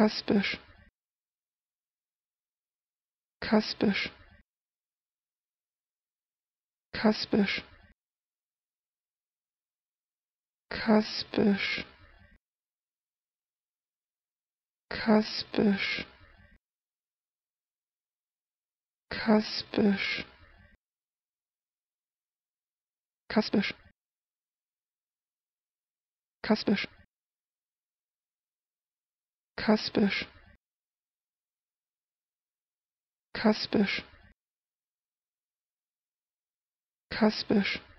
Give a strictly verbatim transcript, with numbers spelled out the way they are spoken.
kaspisch, kaspisch, kaspisch, kaspisch, kaspisch, kaspisch, kaspisch, kaspisch, kaspisch, kaspisch, kaspisch,